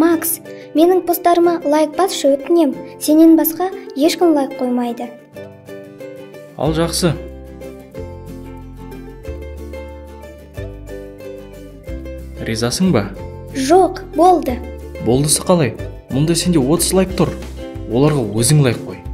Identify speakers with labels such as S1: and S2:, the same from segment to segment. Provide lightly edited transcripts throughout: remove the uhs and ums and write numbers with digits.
S1: Макс, менің посттарыма лайк басшы өтінем. Сенен басқа ешкім лайк қоймайды.
S2: Ал жақсы. Ризасың ба?
S1: Жоқ, болды.
S2: Болдысы қалай? Мұнда сенде 30 лайк тұр. Оларға өзің лайк қой.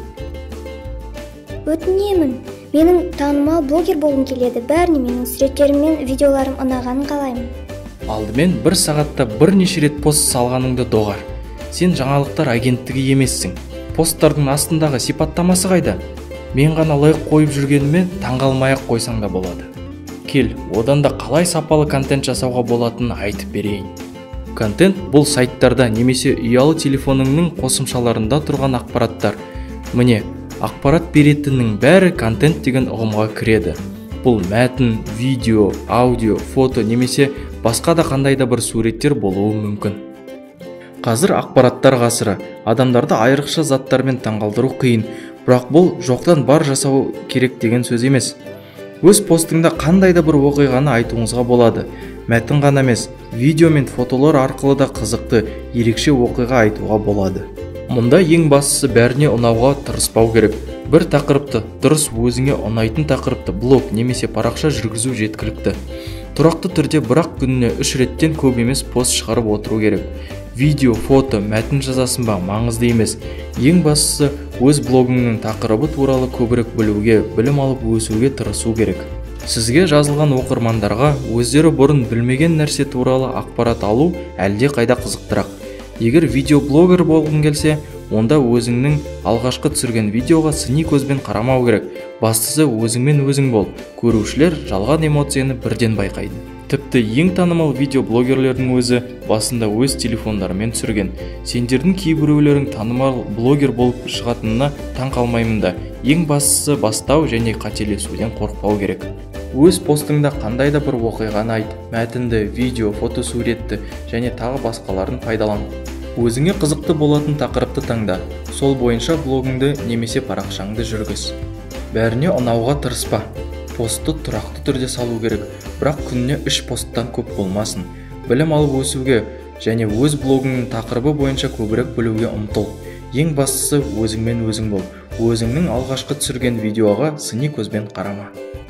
S1: Өтінемін. Менің танымал блогер болғым келеді. Бәріне менің суреттерім мен видеоларым ұнағанын қалаймын.
S2: Алдымен бір сағатта бірнеше рет пост салғаныңды доғар. Сен жаңалықтар агенттігі емессің. Посттардың астындағы сипаттамасы қайда? Мен ғана лайк қойып жүргеніме таңғалмай-ақ қойсаң да болады. Кел, одан да қалай сапалы контент жасауға болатынын айтып берейін. Контент бұл сайттарда немесе ұялы телефоныңның қосымшаларында тұрған ақпараттар. Міне, ақпарат беретіннің бәрі контент деген ұғымға кіреді. Бұл мәтін, видео, аудио, фото немесе басқа да қандай да бір суреттер болуы мүмкін. Қазір ақпараттар ғасыры, адамдарды айрықша заттармен таңғалдыру қиын, бірақ бұл жоқтан бар жасау керек деген сөз емес. Өз постыңда қандай да бір оқиғаны айтуыңызға болады. Мәтін ғана емес, видео мен фотолар арқылы да қызықты, ерекше оқиға айтуға болады. Мұнда ең бастысы бәріне ұнауға тырыспау керек. Бір тақырыпты, дұрыс өзіңе ұнайтын тақырыпты блог немесе парақша жүргізу жеткілікті. Тұрақты түрде бірақ күніне 3 реттен көп емес пост шығарып отыру керек. Видео, фото, мәтін жазасын ба маңызды емес. Ең бастысы өз блогыңның тақырыбы туралы көбірек білуге, білім алып өсуге тырысу керек. Сізге жазылған оқырмандарға өздері бұрын білмеген нәрсе туралы ақпарат алу әлде қайда қызықтырақ. Егер видеоблогер болғың келсе, онда өзіңнің алғашқы түсірген видеоға сыни көзбен қарамау керек. Бастысы өзіңмен өзің бол. Көрушілер жалған эмоцияны бірден байқайды. Тіпті ең танымал видеоблогерлердің өзі басында өз телефондарымен түсірген. Сендердің кейбіреулерің танымал блогер болып шығатынына таң қалмаймын да. Ең бастысы бастау және қателесуден қорықпау керек. Өз постыңда қандай да бір оқиғаны айт, мәтінді, видео, фотосуретті және тағы басқаларын пайдалан. Өзіңе қызықты болатын тақырыпты таңда. Сол бойынша блогыңды немесе парақшаңды жүргіз. Бәріне ұнауға тырыспа. Постты тұрақты түрде салу керек, бірақ күніне 3 посттан көп болмасын. Білім алып өсуге және өз блогыңның тақырыбы бойынша көбірек білуге ұмтыл. Ең бастысы өзіңмен өзің бол. Өзіңнің алғашқы түсірген видеоға сыни көзбен қарама.